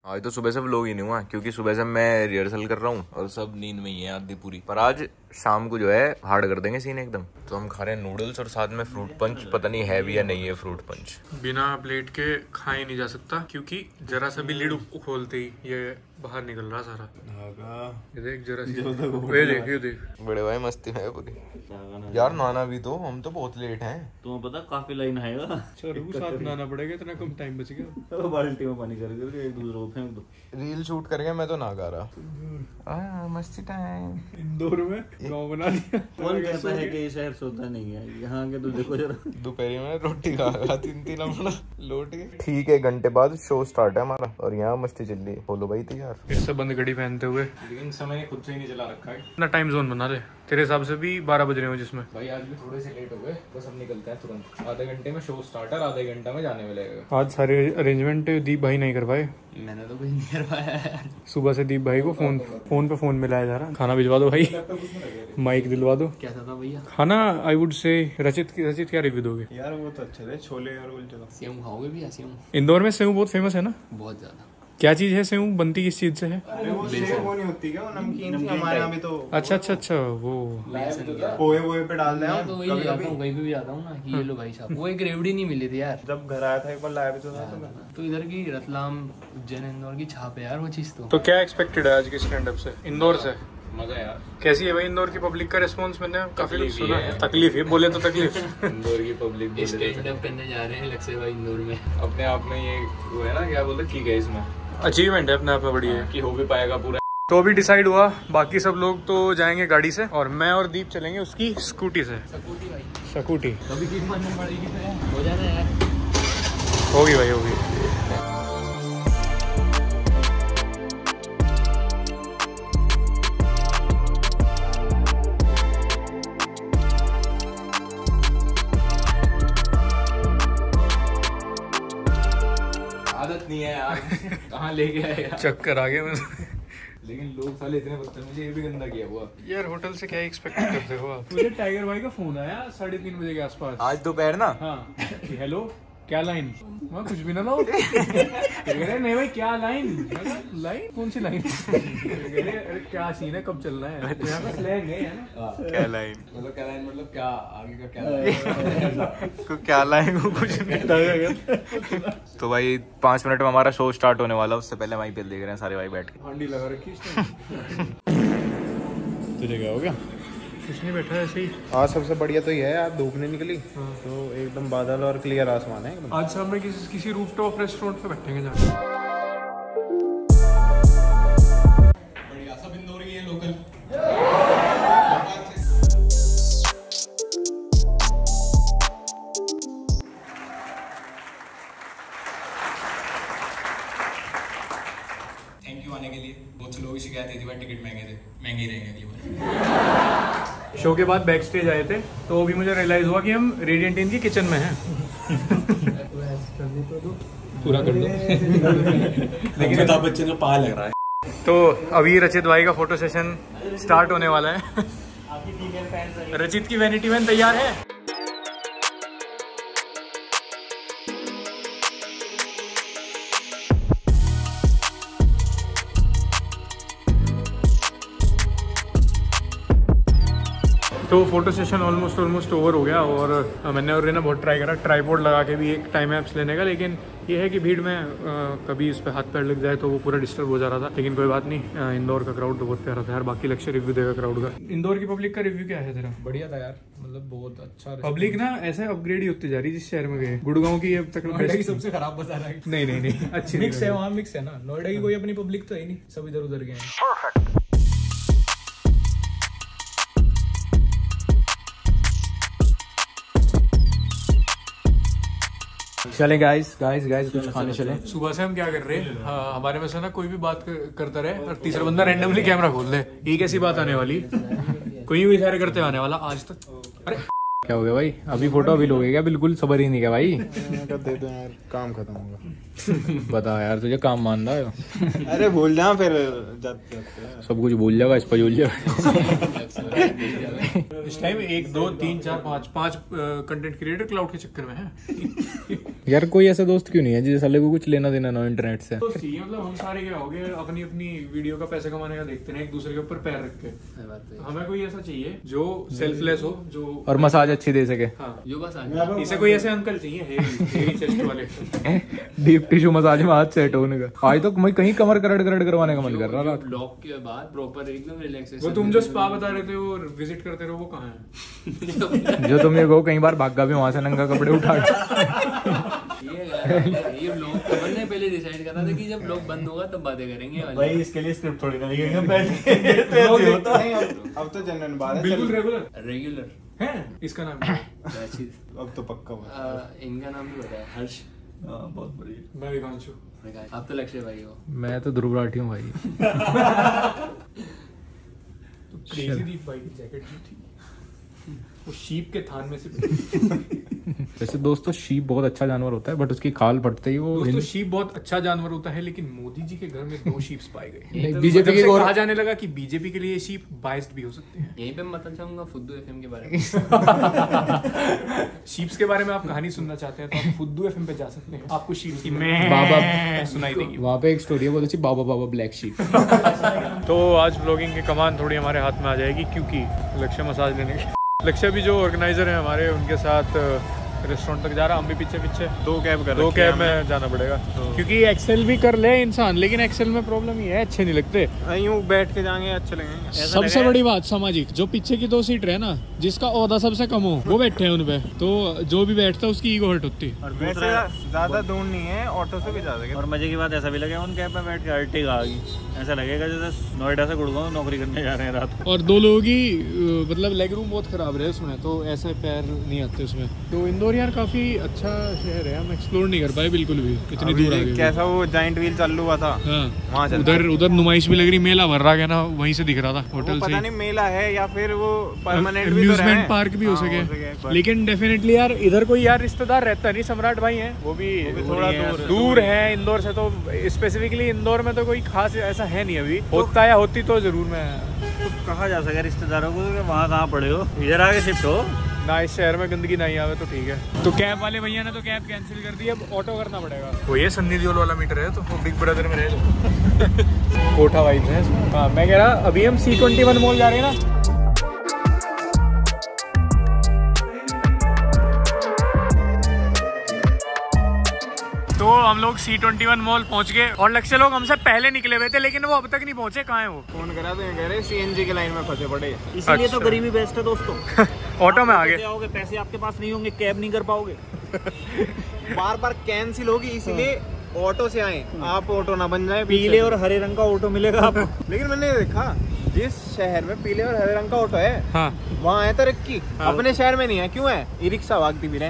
आज तो सुबह से व्लॉग ही नहीं हुआ क्योंकि सुबह से मैं रिहर्सल कर रहा हूँ और सब नींद में ही है आधी पूरी। पर आज शाम को जो है हार्ड कर देंगे सीन एकदम। तो हम खा रहे हैं नूडल्स और साथ में फ्रूट पंच। पता नहीं है भी या नहीं है फ्रूट पंच। बिना प्लेट के खा ही नहीं जा सकता क्योंकि जरा सा भी लीड खोलते ही ये बाहर निकल रहा सारा। ये देख जरा सी, ये देख बड़े भाई मस्ती में है पूरी। यार नाना भी तो, हम तो बहुत लेट हैं। तुम्हें पता काफी लाइन आएगा। साथ नाना पड़ेगा, इतना कम टाइम बच गया। बाल्टी में पानी करके एक दूसरे को फेंक दो। रील शूट करके मैं तो ना गा रहा। मस्ती टाइम इंदौर में गाँव बना दिया। कौन कहता है कि ये शहर सोता नहीं है? यहाँ के तो देखो जरा, दोपहर में रोटी खा 3 अपना लौट के। ठीक है, घंटे बाद शो स्टार्ट है हमारा और यहाँ मस्ती चल रही है। बोलो भाई तैयार। फिर से बंद घड़ी पहनते हुए, लेकिन समय खुद से ही नहीं चला रखा है। इतना टाइम जोन बना ले, तेरे हिसाब से भी 12 बज रहे हो जिसमें। भाई आज भी थोड़े से लेट हो गए, बस हम निकलते हैं तुरंत। आधे घंटे में शो स्टार्ट है, आधे घंटा में जाने में लगेगा। आज सारे अरेंजमेंट दीप भाई नहीं करवाए। मैंने तो कुछ नहीं करवाया। सुबह से दीप भाई को फोन पे फोन मिलाया जा रहा। खाना भिजवा दो भाई, माइक दिलवा दो। क्या था भैया खाना? आई वुड से रचित क्या रिव्यू दोगे? यार वो तो अच्छे थे, छोले और उल्टे। सेव खाओगे भैया? सेव इंदौर में सेव बहुत फेमस है ना? बहुत ज्यादा। क्या चीज है सेव? बनती किस चीज से है? अरे वो सेव वो नहीं होती क्या, वो नमकीन सी हमारे यहाँ भी तो। अच्छा वो पोहे पे डाल दे। तो वही जाता हूँ, कहीं भी जाता हूँ ना कि ये लो भाई साहब। वो एक रेवड़ी नहीं मिली थी यार, जब घर आया था एक बार लाया भी तो था। तो इधर की रतलाम उज्जैन इंदौर की छाप है यार वो चीज। तो क्या एक्सपेक्टेड है आज के स्टैंड अप से इंदौर से? मजा यार। कैसी है भाई इंदौर की पब्लिक का रिस्पांस? मैंने काफी कुछ सुना है। तकलीफ है, बोले तो तकलीफ। इंदौर की पब्लिक स्टैंड अप करने जा रहे हैं लक्ष्य भाई इंदौर में। अपने आप में ये वो है ना, क्या बोलते, ठीक है, इसमें अचीवमेंट है अपने आप में, बढ़िया है कि हो भी पाएगा पूरा। तो अभी डिसाइड हुआ, बाकी सब लोग तो जाएंगे गाड़ी से और मैं और दीप चलेंगे उसकी स्कूटी से। स्कूटी कभी किट मारनी पड़ेगी तो यार, हो जाना यार। होगी भाई, होगी। आदत नहीं है यार। कहाँ लेके आएगा, चक्कर आ गया मुझे। लेकिन लोग साले इतने बदतमीजी, ये भी गंदा किया हुआ। यार होटल से क्या एक्सपेक्ट करते हो आप? मुझे टाइगर भाई का फोन आया 3:30 बजे के आसपास आज दोपहर ना। हाँ, हेलो क्या लाइन? वहाँ कुछ भी ना लाओ। नहीं भाई क्या लाइन? लाइन कौन सी लाइन? अरे क्या सीन है, कब चलना है? तो यहाँ का स्लैंग है ना। क्या लाइन मतलब, क्या लाइन मतलब क्या आगे का क्या लाइन? क्या लाइन को कुछ नहीं। तो भाई 5 मिनट में हमारा शो स्टार्ट होने वाला, उससे पहले वहीं पे देख रहे हैं सारे भाई बैठ के। हांडी लगा रखी इसने। तुझे क्या हो गया? कुछ नहीं, बैठा ऐसे ही। आज सबसे बढ़िया तो ये है, आज धूप नहीं निकली तो एकदम बादल और क्लियर आसमान है एकदम। आज शाम में किसी रूफटॉप रेस्टोरेंट पे बैठेंगे जाके। बढ़िया, सब इंदौर ही है लोकल। थैंक यू आने के लिए। बहुत से लोगों की शिकायत थी भाई टिकट महंगे थे, महंगे ही रहेंगे अगली बार। शो के बाद बैक स्टेज आए थे तो अभी मुझे रियलाइज हुआ कि हम रेडिएंट इन की किचन में हैं। पूरा कर दो। लेकिन अमिताभ बच्चन का पा लग रहा है। तो अभी रचित भाई का फोटो सेशन स्टार्ट होने वाला है। रचित की वैनिटी वैन तैयार है। तो फोटो सेशन ऑलमोस्ट ओवर हो गया और मैंने और ना बहुत ट्राई करा ट्राइपॉड लगा के भी एक टाइम एप्स लेने का, लेकिन ये है कि भीड़ में कभी इस पे हाथ पैर लग जाए तो वो पूरा डिस्टर्ब हो जा रहा था। लेकिन कोई बात नहीं, इंदौर का क्राउड तो बहुत प्यारा था यार। बाकी लक्ष्य रिव्यू देगा क्राउड का। इंदौर की पब्लिक का रिव्यू क्या है तेरा? बढ़िया था यार, मतलब बहुत अच्छा। पब्लिक ना ऐसे अपग्रेड ही होती जा रही जिस शहर में गए। गुड़गांव की अब तक सबसे खराब बता रहा है। नहीं अच्छी मिक्स है, वहाँ मिक्स है ना। नोएडा की कोई अपनी पब्लिक तो है नहीं, सब इधर उधर गए हैं। चले गाइस कुछ खाने चले। सुबह से हम क्या कर रहे हैं, हमारे में से ना कोई भी बात करता रहे और तीसरा बंदा रैंडमली कैमरा खोल दे। ये कैसी बात आने वाली? कोई भी इशारे करते आने वाला आज तक। अरे क्या हो गया भाई? अभी फोटो अभी लोगे क्या? बिल्कुल सबर ही नहीं क्या भाई? दे दो यार, काम खत्म होगा। बता यार, तुझे काम मान रहा है? अरे भूल जा फिर जाते जाते। सब कुछ भूल जाएगा, इस पर भूल जाएगा। इस टाइम 1 2 3 4 5 कंटेंट क्रिएटर क्लाउड के चक्कर में है। यार कोई ऐसा दोस्त क्यों नहीं है जिसे साले को कुछ लेना देना ना इंटरनेट से? तो सही मतलब हम सारे क्या हो गए अपनी अपनी वीडियो का पैसे कमाने का देखते हैं, एक दूसरे के ऊपर पैर रख के। हमें कोई ऐसा चाहिए जो सेल्फलेस हो, जो और मसाज अच्छी दे सके। हाँ, जो बस इसे कोई ऐसे अंकल चाहिए हेवी चेस्ट वाले, डीप टिश्यू मसाज में हाथ सेट होने का। आज तो मैं कहीं कमर करड़ करवाने का मन कर रहा था। ब्लॉक के बाद प्रॉपर एकदम रिलैक्सेशन। वो तुम जो स्पा बता रहे थे और विजिट करते रहो, वो कहाँ है? जो तुम ये कहो कई बार भागा भी वहां से नंगा कपड़े उठा के। ये ब्लॉग हमने पहले डिसाइड करा था कि जब ब्लॉग बंद होगा तब बातें करेंगे भाई। इसके लिए स्क्रिप्ट थोड़ी ना लिखेंगे बैठ के। तो ऐसे होता है। अब तो जनरल बात है, बिल्कुल रेगुलर है। इसका नाम क्या? अब तो पक्का हुआ। इनका नाम भी बताया, हर्ष। बहुत बढ़िया। मैं विकांशु। आप तो लक्ष्य भाई हो। मैं तो ध्रुव राठी हूँ भाई। तो क्रेजी दीप भाई की जैकेट जो थी वो शीप के थान में से। वैसे दोस्तों शीप बहुत अच्छा जानवर होता है, बट उसकी खाल पड़ते ही वो। दोस्तों शीप बहुत अच्छा जानवर होता है, लेकिन मोदी जी के घर में 2 शीप्स पाए गए। बीजेपी की कहा जाने लगा कि बीजेपी के लिए शीप बाइस्ड भी हो सकते हैं। यहीं पे मैं बताना चाहूंगा फुद्दू एफएम के बारे में। शीप्स के बारे में आप कहानी सुनना चाहते हैं तो आप फुद्दू एफएम पे जा सकते हैं। आपको शीप की बाबा सुनाई देगी। वहाँ पे एक स्टोरी है बहुत अच्छी, बाबा बाबा ब्लैक शीप। तो आज व्लॉगिंग की कमान थोड़ी हमारे हाथ में आ जाएगी, क्योंकि लक्ष्य मसाज लेने की। लक्ष्य भी जो ऑर्गेनाइजर है हमारे, उनके साथ रेस्टोरेंट तक जा रहा, हम भी पीछे 2 कैब में जाना पड़ेगा। क्योंकि एक्सेल भी कर ले इंसान, लेकिन एक्सेल में प्रॉब्लम ये है, अच्छे नहीं लगते। यूं बैठ के जाएंगे अच्छे लगेंगे। सबसे बड़ी बात सामाजिक, जो पीछे की 2 सीट है ना, जिसका ओहदा सबसे कम हो वो बैठे हैं उनपे, तो जो भी बैठता है उसकी ईगो हर्ट होती है। वैसे ज्यादा दूर नहीं है, ऑटो से भी जा सकते। और मजे की बात ऐसा भी लगे उन कैब में बैठ के अर्टिगा आ गई, ऐसा लगेगा जैसे नोएडा से गुड़गांव नौकरी करने जा रहे हैं रात। और 2 लोगों की मतलब लेग रूम बहुत खराब रहे उसमें, तो ऐसे पैर नहीं आते उसमें। तो इंदौर यार काफी अच्छा शहर है, हम एक्सप्लोर नहीं कर पाए बिल्कुल भी, इतनी दूर आ गए। कैसा वो जाइंट व्हील चालू हुआ था, हाँ, उधर नुमाइश भी लग रही, मेला भर रहा है ना, वहीं से दिख रहा था होटल से। पता नहीं मेला है या फिर वो परमानेंट अम्यूजमेंट पार्क भी हो सके, लेकिन डेफिनेटली यार इधर कोई यार रिश्तेदार रहता नहीं। सम्राट भाई हैं, वो भी थोड़ा दूर है इंदौर से, तो स्पेसिफिकली इंदौर में तो कोई खास ऐसा है नहीं अभी। होता या होती तो जरूर मैं तो कहा जा सके रिश्तेदारों को कि वहाँ कहाँ पड़े हो, इधर आके शिफ्ट हो ना, इस शहर में गंदगी नहीं आवे तो ठीक है। तो कैब वाले भैया ने तो कैब कैंसिल कर दी, अब ऑटो करना पड़ेगा। वो ये सन्नी देओल वाला मीटर है, तो वो बिग ब्रदर में रहे। कोठा वाइब है। हाँ, मैं कह रहा अभी हम C21 मॉल जा रहे हैं ना। तो हम लोग C21 मॉल पहुंच गए और लक्ष्य लोग हमसे पहले निकले हुए थे, लेकिन वो अब तक नहीं पहुंचे। कहाँ है वो? फोन करा तो कह रहे CNG के लाइन में फंसे पड़े। इसीलिए तो गरीबी बेस्ट है दोस्तों। ऑटो में आगे आओगे, पैसे आपके पास नहीं होंगे, कैब नहीं कर पाओगे, बार बार कैंसिल होगी, इसीलिए ऑटो से आए। आप ऑटो ना बन जाए। पीले और हरे रंग का ऑटो मिलेगा आपको। लेकिन मैंने देखा जिस शहर में पीले और हरे रंग का ऑटो है, हाँ, वहाँ है तरक्की। अपने शहर में नहीं है, क्यों है? ई रिक्शा भागती भी रहे।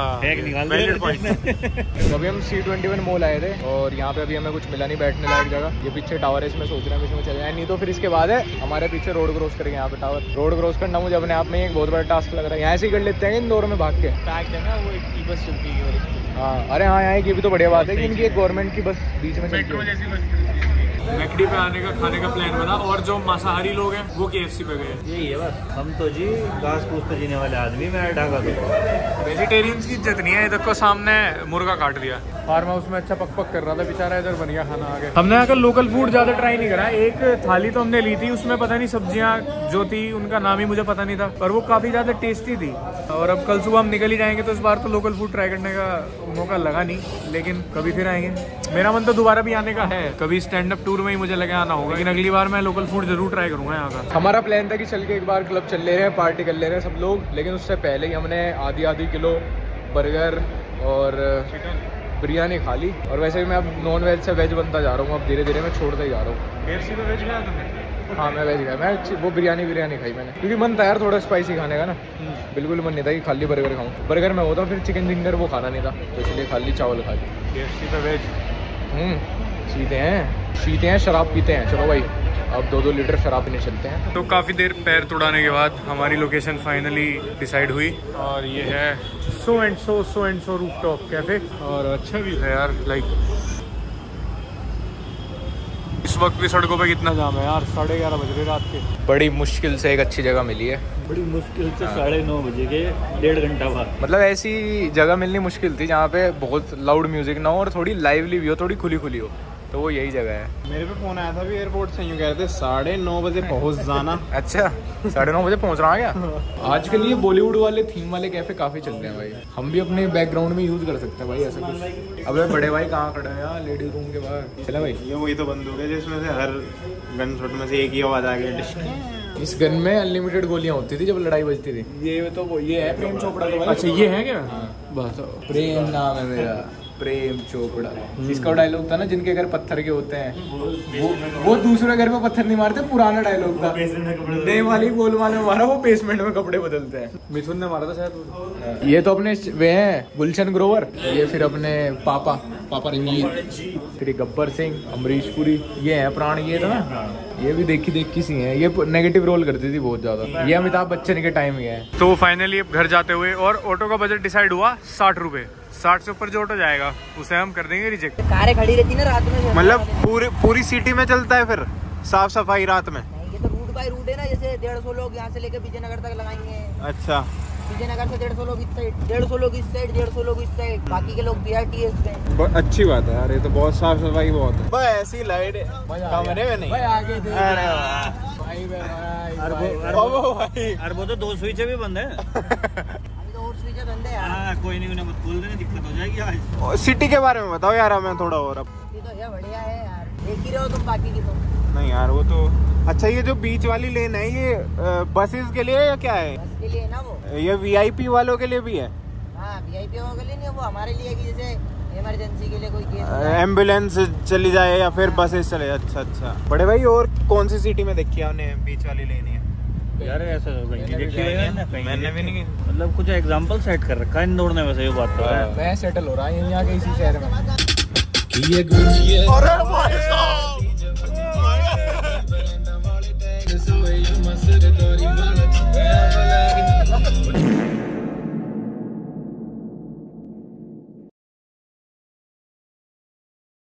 अभी हम C21 मॉल आए थे और यहाँ पे अभी हमें कुछ मिला नहीं बैठने लायक जगह। ये पीछे टावर है, इसमें सोच रहे हैं इसमें चले जाए, नहीं तो फिर इसके बाद है हमारे पीछे रोड क्रॉस करेंगे। यहाँ पे टावर रोड क्रॉस करना मुझे अपने आप में एक बहुत बड़ा टास्क लग रहा है। यहाँ से ही कर लेते हैं इंदौर में भाग के। वो बस चलती है। हाँ, अरे हाँ, यहाँ की भी तो बढ़िया बात है कि इनकी एक गवर्नमेंट की बस बीच में मेट्रो जैसी बस। मैकडी पे आने का खाने का प्लान बना, और जो मांसाहारी लोग हैं वो KFC पे गए। यही है बस, हम तो जी घास फूस पे जीने वाले आदमी। मैं ढाका तो वेजिटेरियंस की इज्जत नहीं है। इधर को सामने मुर्गा काट दिया, फार्म हाउस में अच्छा पक पक कर रहा था बेचारा, इधर बन गया खाना आगे। हमने यहाँ का लोकल फूड ज्यादा ट्राई नहीं करा। एक थाली तो हमने ली थी, उसमें पता नहीं सब्जियाँ जो थी उनका नाम ही मुझे पता नहीं था, पर वो काफी ज्यादा टेस्टी थी। और अब कल सुबह हम निकल ही जाएंगे, तो इस बार तो लोकल फूड ट्राई करने का मौका लगा नहीं, लेकिन कभी फिर आएंगे। मेरा मन तो दोबारा भी आने का है, कभी स्टैंड अप टूर में ही मुझे लगे आना होगा, लेकिन अगली बार मैं लोकल फूड जरूर ट्राई करूंगा यहाँ का। हमारा प्लान था कि चल के एक बार क्लब चल ले रहे हैं, पार्टी कर ले रहे हैं सब लोग, लेकिन उससे पहले ही हमने आधी किलो बर्गर और बिरयानी खा ली। और वैसे भी मैं अब नॉन वेज से वेज बनता जा रहा हूँ, अब धीरे धीरे मैं छोड़ता ही जा रहा हूँ। KFC पे वेज खाया तुमने? हाँ, मैं वेज खाया। मैं वो बिरयानी खाई मैंने, क्योंकि मन था यार थोड़ा स्पाइसी खाने का ना। बिल्कुल मन नहीं था कि खाली बर्गर खाऊं। बर्गर में होता फिर चिकन जिंगर वो खाना नहीं था, तो इसलिए खाली चावल खा ली। KFC पे वेज सीते हैं शराब पीते हैं। चलो भाई अब 2-2 लीटर शराब पीने चलते हैं। तो काफ़ी देर पैर तुड़ाने के बाद हमारी लोकेशन फाइनली डिसाइड हुई और ये है so and so rooftop cafe. और अच्छा भी है यार, लाइक इस वक्त भी सड़कों पे कितना जाम है यार, 11:30 बज रहे रात के। बड़ी मुश्किल से एक अच्छी जगह मिली है, बड़ी मुश्किल से 9:30 बजे के 1.5 घंटा बाद। मतलब ऐसी जगह मिलनी मुश्किल थी जहाँ पे बहुत लाउड म्यूजिक ना हो और थोड़ी लाइवली भी हो, थोड़ी खुली खुली हो, तो वो यही जगह है। मेरे पे फोन आया था भी एयरपोर्ट से, यूँ कह रहे थे 9:30 बजे पहुँच जाना। अच्छा 9:30 बजे पहुंच रहा है क्या? आजकल ये बॉलीवुड वाले थीम वाले कैफे काफी चल रहे हैं भाई, हम भी अपने बैकग्राउंड में यूज कर सकते हैं भाई ऐसा कुछ। अबे बड़े भाई कहाँ खड़े हैं यार लेडीज रूम के बाहर? चला भाई, ये वही तो बंदूक है जिसमें से हर गन शॉट में से एक ही आवाज आ गई। इस गन में अनलिमिटेड गोलियां होती थी जब लड़ाई बजती थी। ये तो ये है प्रेम चोपड़ा का। अच्छा ये है क्या? बस प्रेम नाम है मेरा, प्रेम चोपड़ा। इसका डायलॉग था ना, जिनके घर पत्थर के होते हैं वो दूसरे घर में पत्थर नहीं मारते, पुराना डायलॉग था। नए वाली गोलमाल में मारा, वो बेसमेंट में कपड़े बदलते हैं। मिथुन ने मारा था शायद। ये तो अपने वे हैं गुलशन ग्रोवर, ये फिर अपने पापा रंजीत, फिर गब्बर सिंह, अमरीश पुरी, ये है प्राण। ये था ना, ये भी देखी सी है, ये नेगेटिव रोल करती थी बहुत ज्यादा। ये अमिताभ बच्चन के टाइम ही है। तो फाइनली अब घर जाते हुए, और ऑटो का बजट डिसाइड हुआ 60 रुपए। 60 से ऊपर जो ऑटो जाएगा उसे हम कर देंगे रिजेक्ट। कारें खड़ी रहती ना रात में, मतलब पूरी सिटी में चलता है फिर साफ सफाई रात में? ये तो रूट बाय रूट है ना, जैसे 150 लोग यहाँ से लेके विजयनगर तक लगाएंगे। अच्छा, विजयनगर से 150 लोग इस साइड, 150 लोग इस साइड, 150 लोग इस साइड, बाकी के लोग BRTS में। अच्छी बात है यार, ये तो बहुत साफ सफाई बहुत है। बस ऐसी लाइट कमरे में नहीं। आगे अरे वो तो 2 स्विच भी बंद है। अभी तो और स्विच बंद है यार। कोई नहीं, उन्हें मत खोल देना, दिक्कत हो जाएगी आज। सिटी के बारे में बताओ यार हमें थोड़ा और। अब ये तो है, बढ़िया है यार, देख ही रहे हो तुम बाकी की तो। नहीं यार वो तो अच्छा। ये जो बीच वाली लेन है ये बसेस के लिए या क्या है? बस के लिए ना वो, ये VIP वालों के लिए भी है? हाँ VIP वालों के लिए नहीं, वो हमारे लिए कि जैसे इमरजेंसी के लिए कोई केस, एम्बुलेंस चली जाए या फिर बसेस चले। अच्छा। बड़े भाई और कौन सी सिटी में देखी आपने बीच वाली लेन है? यार ऐसा कहीं नहीं देखी है, मैंने भी नहीं। मतलब कुछ एग्जांपल सेट कर रखा है इन दौड़ने में से, ये बात तो है। मैं सेटल हो रहा है यहाँ के इसी शहर में।